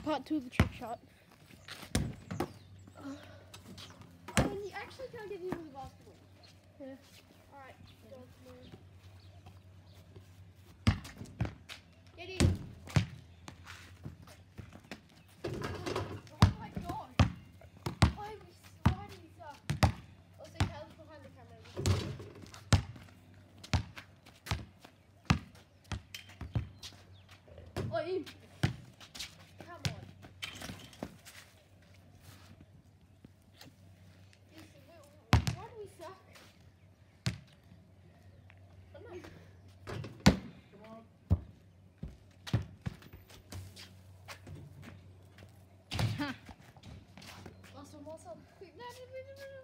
part 2 of the trick shot. Oh, and you actually can't get into the basketball. Yeah. Alright, get in. Oh my god. Why do you suck? Also, Cal's behind the camera. Oh, in. Come on. Why do we suck? I'm not. Come on. Last one. Quick, no.